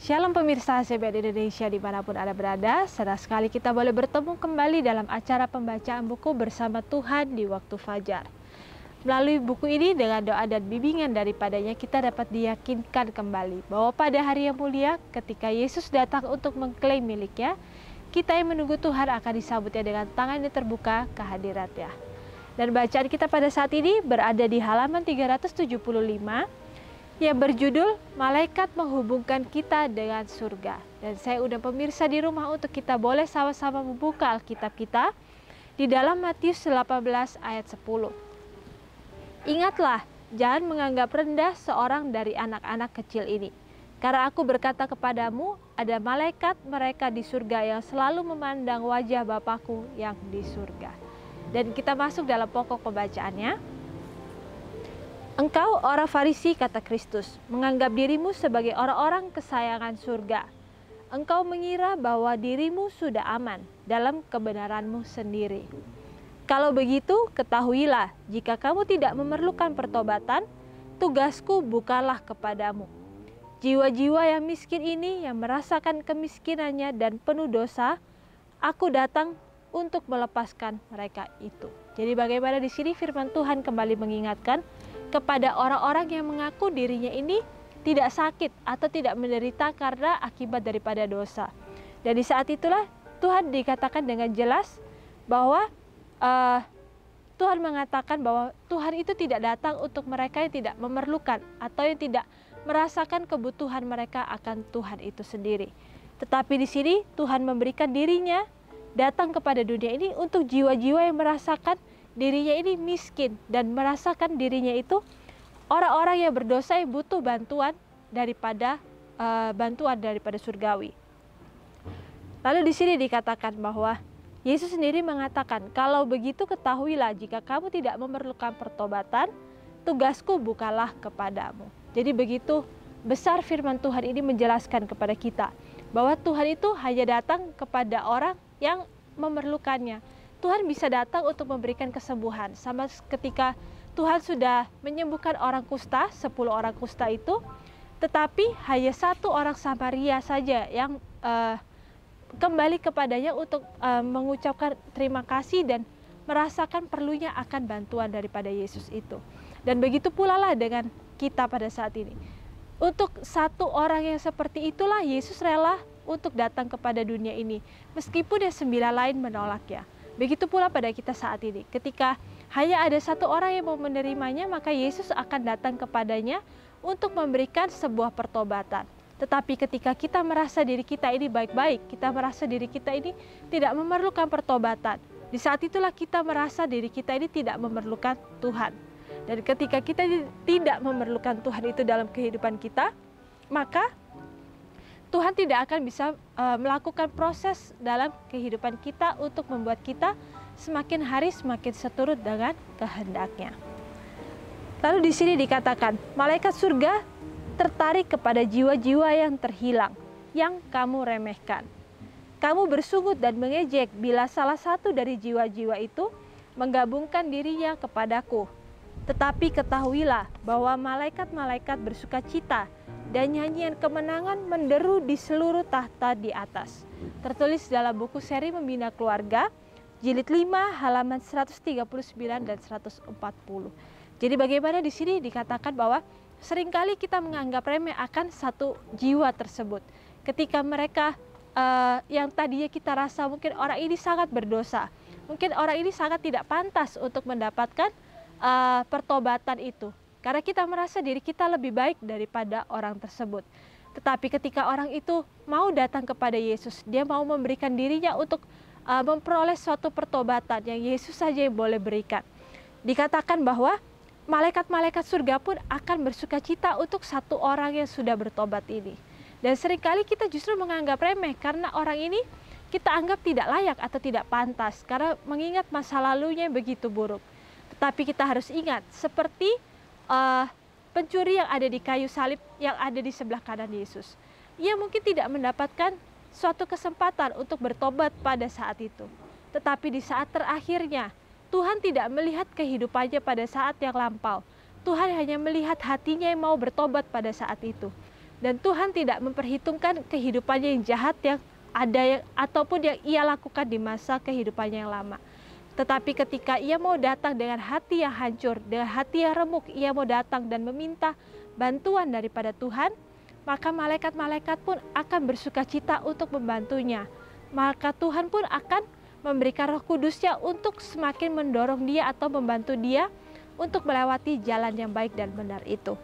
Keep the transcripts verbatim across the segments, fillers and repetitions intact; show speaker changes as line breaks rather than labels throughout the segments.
Shalom pemirsa C B N Indonesia dimanapun Anda berada, senang sekali kita boleh bertemu kembali dalam acara pembacaan buku bersama Tuhan di waktu fajar. Melalui buku ini dengan doa dan bimbingan daripadanya kita dapat diyakinkan kembali bahwa pada hari yang mulia ketika Yesus datang untuk mengklaim miliknya, kita yang menunggu Tuhan akan disambutnya dengan tangan yang terbuka kehadiratnya. Dan bacaan kita pada saat ini berada di halaman tiga ratus tujuh puluh lima yang berjudul Malaikat Menghubungkan Kita Dengan Surga. Dan saya undang pemirsa di rumah untuk kita boleh sama-sama membuka Alkitab kita di dalam Matius delapan belas ayat sepuluh. Ingatlah, jangan menganggap rendah seorang dari anak-anak kecil ini. Karena aku berkata kepadamu, ada malaikat mereka di surga yang selalu memandang wajah Bapakku yang di surga. Dan kita masuk dalam pokok pembacaannya. Engkau orang Farisi, kata Kristus, menganggap dirimu sebagai orang-orang kesayangan surga. Engkau mengira bahwa dirimu sudah aman dalam kebenaranmu sendiri. Kalau begitu, ketahuilah, jika kamu tidak memerlukan pertobatan, tugasku bukanlah kepadamu. Jiwa-jiwa yang miskin ini yang merasakan kemiskinannya dan penuh dosa, aku datang untuk melepaskan mereka itu. Jadi bagaimana di sini firman Tuhan kembali mengingatkan kepada orang-orang yang mengaku dirinya ini tidak sakit atau tidak menderita karena akibat daripada dosa. Dan di saat itulah Tuhan dikatakan dengan jelas bahwa uh, Tuhan mengatakan bahwa Tuhan itu tidak datang untuk mereka yang tidak memerlukan atau yang tidak merasakan kebutuhan mereka akan Tuhan itu sendiri. Tetapi di sini Tuhan memberikan dirinya datang kepada dunia ini untuk jiwa-jiwa yang merasakan dirinya ini miskin dan merasakan dirinya itu orang-orang yang berdosa yang butuh bantuan daripada uh, bantuan daripada surgawi. Lalu di sini dikatakan bahwa Yesus sendiri mengatakan, kalau begitu ketahuilah jika kamu tidak memerlukan pertobatan, tugasku bukanlah kepadamu. Jadi begitu besar firman Tuhan ini menjelaskan kepada kita bahwa Tuhan itu hanya datang kepada orang yang memerlukannya. Tuhan bisa datang untuk memberikan kesembuhan. Sama ketika Tuhan sudah menyembuhkan orang kusta, sepuluh orang kusta itu, tetapi hanya satu orang Samaria saja yang uh, kembali kepadanya untuk uh, mengucapkan terima kasih dan merasakan perlunya akan bantuan daripada Yesus itu. Dan begitu pula lah dengan kita pada saat ini. Untuk satu orang yang seperti itulah Yesus rela untuk datang kepada dunia ini, meskipun yang sembilan lain menolaknya. Begitu pula pada kita saat ini, ketika hanya ada satu orang yang mau menerimanya, maka Yesus akan datang kepadanya untuk memberikan sebuah pertobatan. Tetapi ketika kita merasa diri kita ini baik-baik, kita merasa diri kita ini tidak memerlukan pertobatan, di saat itulah kita merasa diri kita ini tidak memerlukan Tuhan. Dan ketika kita tidak memerlukan Tuhan itu dalam kehidupan kita, maka Tuhan tidak akan bisa uh, melakukan proses dalam kehidupan kita untuk membuat kita semakin hari semakin seturut dengan kehendaknya. Lalu di sini dikatakan, malaikat surga tertarik kepada jiwa-jiwa yang terhilang, yang kamu remehkan. Kamu bersungut dan mengejek bila salah satu dari jiwa-jiwa itu menggabungkan dirinya kepadaku. Tetapi ketahuilah bahwa malaikat-malaikat bersuka cita dan nyanyian kemenangan menderu di seluruh tahta di atas. Tertulis dalam buku seri Membina Keluarga, jilid lima, halaman seratus tiga puluh sembilan dan seratus empat puluh. Jadi bagaimana di sini dikatakan bahwa seringkali kita menganggap remeh akan satu jiwa tersebut. Ketika mereka uh, yang tadinya kita rasa mungkin orang ini sangat berdosa, mungkin orang ini sangat tidak pantas untuk mendapatkan uh, pertobatan itu. Karena kita merasa diri kita lebih baik daripada orang tersebut. Tetapi ketika orang itu mau datang kepada Yesus, dia mau memberikan dirinya untuk uh, memperoleh suatu pertobatan yang Yesus saja yang boleh berikan. Dikatakan bahwa malaikat-malaikat surga pun akan bersuka cita untuk satu orang yang sudah bertobat ini. Dan seringkali kita justru menganggap remeh karena orang ini kita anggap tidak layak atau tidak pantas. Karena mengingat masa lalunya yang begitu buruk. Tetapi kita harus ingat, seperti Uh, pencuri yang ada di kayu salib yang ada di sebelah kanan Yesus. Ia mungkin tidak mendapatkan suatu kesempatan untuk bertobat pada saat itu. Tetapi di saat terakhirnya, Tuhan tidak melihat kehidupannya pada saat yang lampau. Tuhan hanya melihat hatinya yang mau bertobat pada saat itu. Dan Tuhan tidak memperhitungkan kehidupannya yang jahat yang ada yang, ataupun yang ia lakukan di masa kehidupannya yang lama. Tetapi ketika ia mau datang dengan hati yang hancur, dengan hati yang remuk, ia mau datang dan meminta bantuan daripada Tuhan, maka malaikat-malaikat pun akan bersuka cita untuk membantunya. Maka Tuhan pun akan memberikan Roh Kudusnya untuk semakin mendorong dia atau membantu dia untuk melewati jalan yang baik dan benar itu.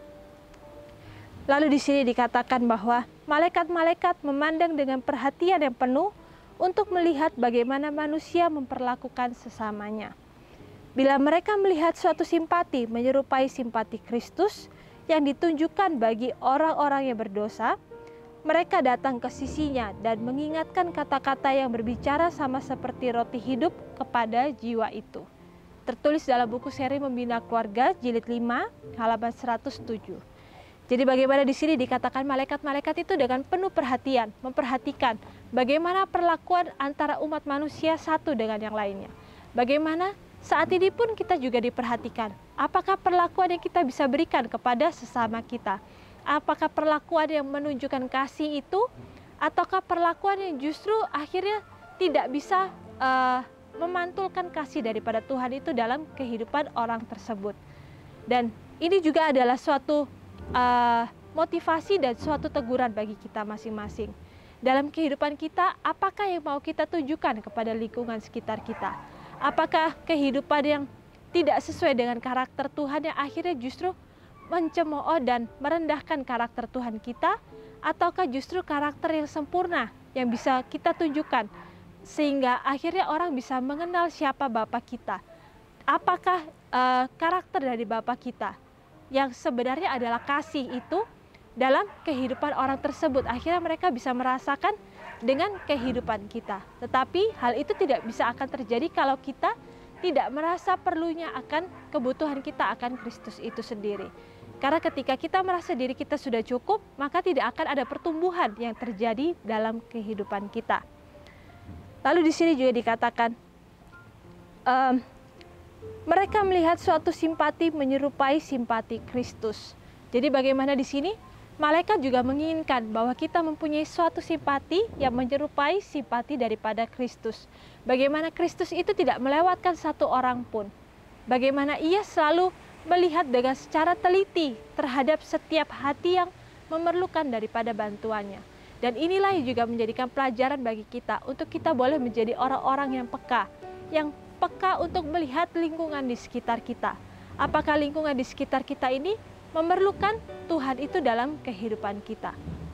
Lalu di sini dikatakan bahwa malaikat-malaikat memandang dengan perhatian yang penuh untuk melihat bagaimana manusia memperlakukan sesamanya. Bila mereka melihat suatu simpati menyerupai simpati Kristus yang ditunjukkan bagi orang-orang yang berdosa, mereka datang ke sisinya dan mengingatkan kata-kata yang berbicara sama seperti roti hidup kepada jiwa itu. Tertulis dalam buku seri Membina Keluarga, jilid lima, halaman seratus tujuh. Jadi bagaimana di sini dikatakan malaikat-malaikat itu dengan penuh perhatian, memperhatikan bagaimana perlakuan antara umat manusia satu dengan yang lainnya. Bagaimana saat ini pun kita juga diperhatikan. Apakah perlakuan yang kita bisa berikan kepada sesama kita? Apakah perlakuan yang menunjukkan kasih itu? Ataukah perlakuan yang justru akhirnya tidak bisa uh, memantulkan kasih daripada Tuhan itu dalam kehidupan orang tersebut? Dan ini juga adalah suatu Uh, motivasi dan suatu teguran bagi kita masing-masing. Dalam kehidupan kita, apakah yang mau kita tunjukkan kepada lingkungan sekitar kita? Apakah kehidupan yang tidak sesuai dengan karakter Tuhan yang akhirnya justru mencemooh dan merendahkan karakter Tuhan kita? Ataukah justru karakter yang sempurna yang bisa kita tunjukkan sehingga akhirnya orang bisa mengenal siapa Bapa kita? Apakah uh, karakter dari Bapa kita yang sebenarnya adalah kasih itu dalam kehidupan orang tersebut? Akhirnya mereka bisa merasakan dengan kehidupan kita. Tetapi hal itu tidak bisa akan terjadi kalau kita tidak merasa perlunya akan kebutuhan kita akan Kristus itu sendiri. Karena ketika kita merasa diri kita sudah cukup, maka tidak akan ada pertumbuhan yang terjadi dalam kehidupan kita. Lalu di sini juga dikatakan, um, mereka melihat suatu simpati menyerupai simpati Kristus. Jadi bagaimana di sini? Malaikat juga menginginkan bahwa kita mempunyai suatu simpati yang menyerupai simpati daripada Kristus. Bagaimana Kristus itu tidak melewatkan satu orang pun. Bagaimana ia selalu melihat dengan secara teliti terhadap setiap hati yang memerlukan daripada bantuannya. Dan inilah yang juga menjadikan pelajaran bagi kita untuk kita boleh menjadi orang-orang yang peka, yang peka untuk melihat lingkungan di sekitar kita. Apakah lingkungan di sekitar kita ini memerlukan Tuhan itu dalam kehidupan kita?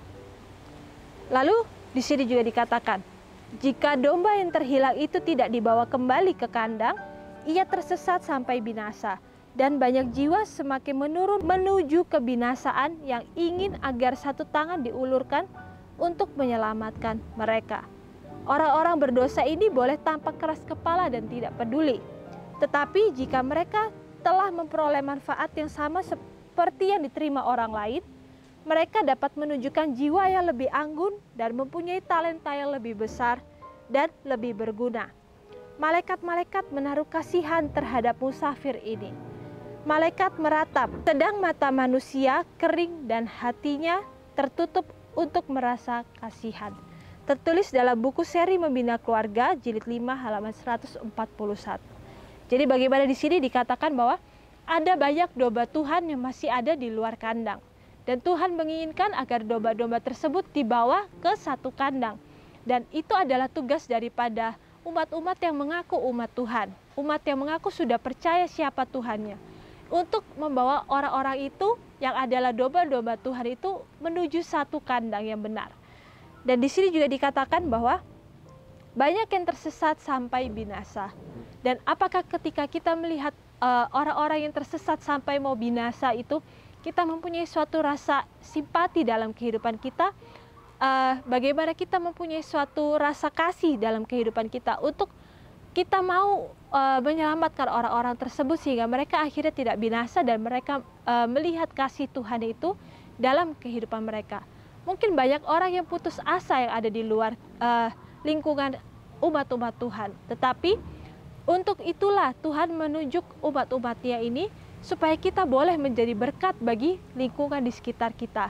Lalu di sini juga dikatakan, jika domba yang terhilang itu tidak dibawa kembali ke kandang, ia tersesat sampai binasa, dan banyak jiwa semakin menurun menuju kebinasaan yang ingin agar satu tangan diulurkan untuk menyelamatkan mereka. Orang-orang berdosa ini boleh tampak keras kepala dan tidak peduli. Tetapi jika mereka telah memperoleh manfaat yang sama seperti yang diterima orang lain, mereka dapat menunjukkan jiwa yang lebih anggun dan mempunyai talenta yang lebih besar dan lebih berguna. Malaikat-malaikat menaruh kasihan terhadap musafir ini. Malaikat meratap, sedang mata manusia kering dan hatinya tertutup untuk merasa kasihan. Tertulis dalam buku seri Membina Keluarga, jilid lima, halaman seratus empat puluh satu. Jadi bagaimana di sini dikatakan bahwa ada banyak domba Tuhan yang masih ada di luar kandang. Dan Tuhan menginginkan agar domba-domba tersebut dibawa ke satu kandang. Dan itu adalah tugas daripada umat-umat yang mengaku umat Tuhan. Umat yang mengaku sudah percaya siapa Tuhannya. Untuk membawa orang-orang itu yang adalah domba-domba Tuhan itu menuju satu kandang yang benar. Dan di sini juga dikatakan bahwa banyak yang tersesat sampai binasa. Dan apakah ketika kita melihat orang-orang uh, yang tersesat sampai mau binasa itu, kita mempunyai suatu rasa simpati dalam kehidupan kita? Uh, bagaimana kita mempunyai suatu rasa kasih dalam kehidupan kita untuk kita mau uh, menyelamatkan orang-orang tersebut sehingga mereka akhirnya tidak binasa dan mereka uh, melihat kasih Tuhan itu dalam kehidupan mereka. Mungkin banyak orang yang putus asa yang ada di luar uh, lingkungan umat-umat Tuhan. Tetapi untuk itulah Tuhan menunjuk umat-umatnya ini supaya kita boleh menjadi berkat bagi lingkungan di sekitar kita.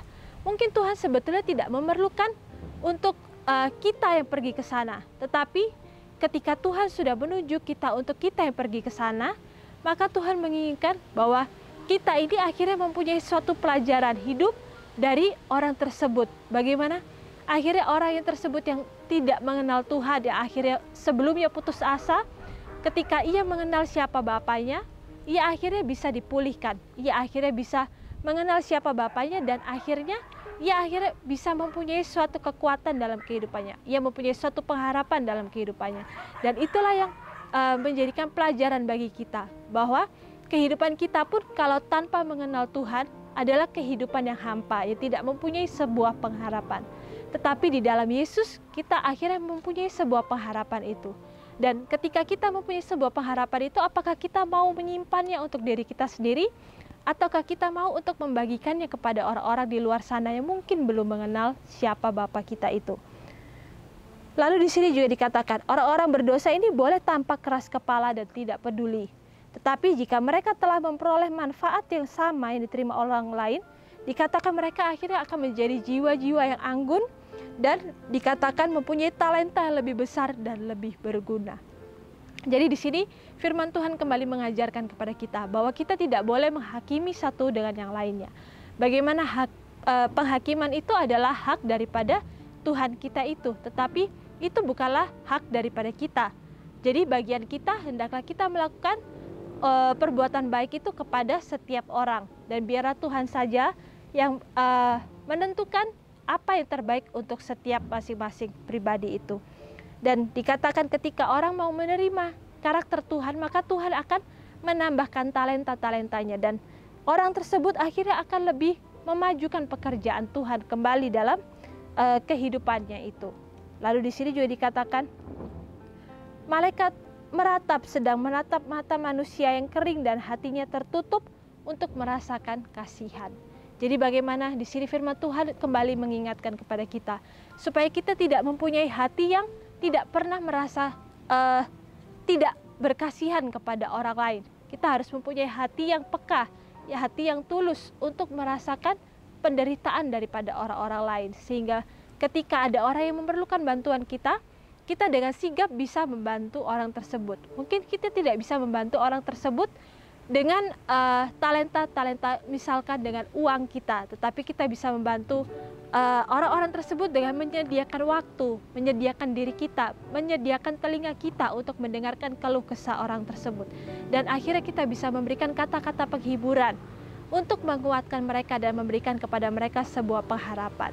mungkin Tuhan sebetulnya tidak memerlukan untuk uh, kita yang pergi ke sana. Tetapi ketika Tuhan sudah menunjuk kita untuk kita yang pergi ke sana, maka Tuhan menginginkan bahwa kita ini akhirnya mempunyai suatu pelajaran hidup dari orang tersebut. Bagaimana akhirnya orang yang tersebut yang tidak mengenal Tuhan, yang akhirnya sebelumnya putus asa, ketika ia mengenal siapa Bapaknya, ia akhirnya bisa dipulihkan. Ia akhirnya bisa mengenal siapa Bapaknya, dan akhirnya ia akhirnya bisa mempunyai suatu kekuatan dalam kehidupannya. Ia mempunyai suatu pengharapan dalam kehidupannya. Dan itulah yang uh, menjadikan pelajaran bagi kita, bahwa kehidupan kita pun kalau tanpa mengenal Tuhan adalah kehidupan yang hampa, yang tidak mempunyai sebuah pengharapan. Tetapi di dalam Yesus kita akhirnya mempunyai sebuah pengharapan itu. Dan ketika kita mempunyai sebuah pengharapan itu, apakah kita mau menyimpannya untuk diri kita sendiri, ataukah kita mau untuk membagikannya kepada orang-orang di luar sana yang mungkin belum mengenal siapa Bapa kita itu. Lalu di sini juga dikatakan, orang-orang berdosa ini boleh tampak keras kepala dan tidak peduli. Tetapi jika mereka telah memperoleh manfaat yang sama yang diterima orang lain, dikatakan mereka akhirnya akan menjadi jiwa-jiwa yang anggun, dan dikatakan mempunyai talenta yang lebih besar dan lebih berguna. Jadi di sini firman Tuhan kembali mengajarkan kepada kita bahwa kita tidak boleh menghakimi satu dengan yang lainnya. Bagaimana hak eh, penghakiman itu adalah hak daripada Tuhan kita itu, tetapi itu bukanlah hak daripada kita. Jadi bagian kita hendaklah kita melakukan eh, perbuatan baik itu kepada setiap orang, dan biarlah Tuhan saja yang eh, menentukan apa yang terbaik untuk setiap masing-masing pribadi itu. Dan dikatakan ketika orang mau menerima karakter Tuhan, maka Tuhan akan menambahkan talenta-talentanya, dan orang tersebut akhirnya akan lebih memajukan pekerjaan Tuhan kembali dalam uh, kehidupannya itu. Lalu di sini juga dikatakan, malaikat meratap sedang menatap mata manusia yang kering dan hatinya tertutup untuk merasakan kasihan. Jadi bagaimana di sini firman Tuhan kembali mengingatkan kepada kita supaya kita tidak mempunyai hati yang tidak pernah merasa uh, tidak berkasihan kepada orang lain. Kita harus mempunyai hati yang peka, ya hati yang tulus untuk merasakan penderitaan daripada orang-orang lain, sehingga ketika ada orang yang memerlukan bantuan kita, kita dengan sigap bisa membantu orang tersebut. Mungkin kita tidak bisa membantu orang tersebut dengan uh, talenta-talenta misalkan dengan uang kita, tetapi kita bisa membantu orang-orang uh, tersebut dengan menyediakan waktu, menyediakan diri kita, menyediakan telinga kita untuk mendengarkan keluh kesah orang tersebut. Dan akhirnya kita bisa memberikan kata-kata penghiburan untuk menguatkan mereka dan memberikan kepada mereka sebuah pengharapan.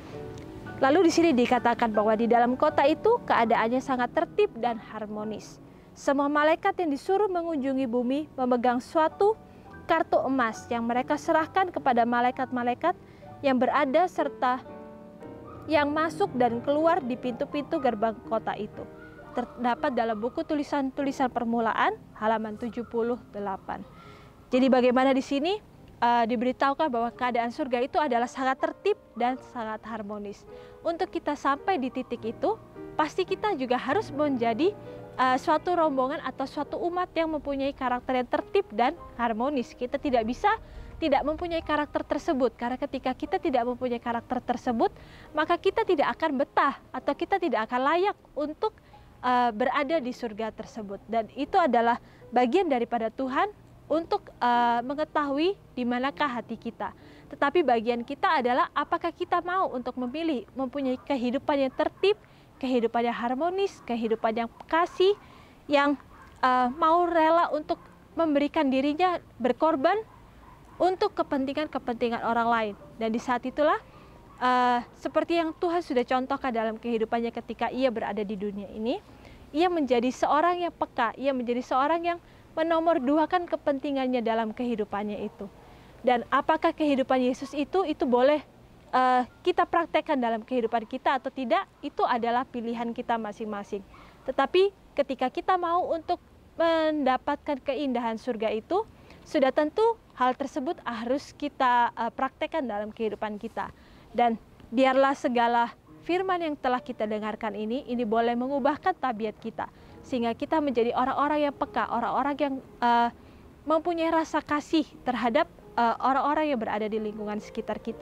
Lalu di sini dikatakan bahwa di dalam kota itu keadaannya sangat tertib dan harmonis. Semua malaikat yang disuruh mengunjungi bumi memegang suatu kartu emas yang mereka serahkan kepada malaikat-malaikat yang berada serta yang masuk dan keluar di pintu-pintu gerbang kota itu. Terdapat dalam buku tulisan-tulisan permulaan halaman tujuh puluh delapan. Jadi bagaimana di sini uh, diberitahukan bahwa keadaan surga itu adalah sangat tertib dan sangat harmonis. Untuk kita sampai di titik itu, pasti kita juga harus menjadi Uh, suatu rombongan atau suatu umat yang mempunyai karakter yang tertib dan harmonis. Kita tidak bisa tidak mempunyai karakter tersebut, karena ketika kita tidak mempunyai karakter tersebut, maka kita tidak akan betah atau kita tidak akan layak untuk uh, berada di surga tersebut. Dan itu adalah bagian daripada Tuhan untuk uh, mengetahui di manakah hati kita. Tetapi bagian kita adalah apakah kita mau untuk memilih mempunyai kehidupan yang tertib, kehidupan yang harmonis, kehidupan yang kasih, yang uh, mau rela untuk memberikan dirinya berkorban untuk kepentingan-kepentingan orang lain. Dan di saat itulah uh, seperti yang Tuhan sudah contohkan dalam kehidupannya ketika ia berada di dunia ini, ia menjadi seorang yang peka, ia menjadi seorang yang menomorduakan kepentingannya dalam kehidupannya itu. Dan apakah kehidupan Yesus itu, itu boleh Uh, kita praktekkan dalam kehidupan kita atau tidak, itu adalah pilihan kita masing-masing. Tetapi ketika kita mau untuk mendapatkan keindahan surga itu, sudah tentu hal tersebut harus kita uh, praktekkan dalam kehidupan kita. Dan biarlah segala firman yang telah kita dengarkan ini, ini boleh mengubahkan tabiat kita, sehingga kita menjadi orang-orang yang peka, orang-orang yang uh, mempunyai rasa kasih terhadap orang-orang uh, yang berada di lingkungan sekitar kita.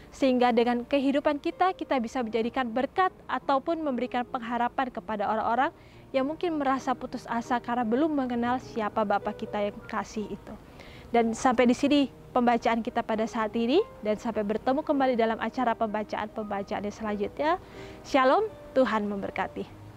Sehingga dengan kehidupan kita, kita bisa menjadikan berkat ataupun memberikan pengharapan kepada orang-orang yang mungkin merasa putus asa karena belum mengenal siapa Bapa kita yang kasih itu. Dan sampai di sini pembacaan kita pada saat ini, dan sampai bertemu kembali dalam acara pembacaan-pembacaan yang selanjutnya. Shalom, Tuhan memberkati.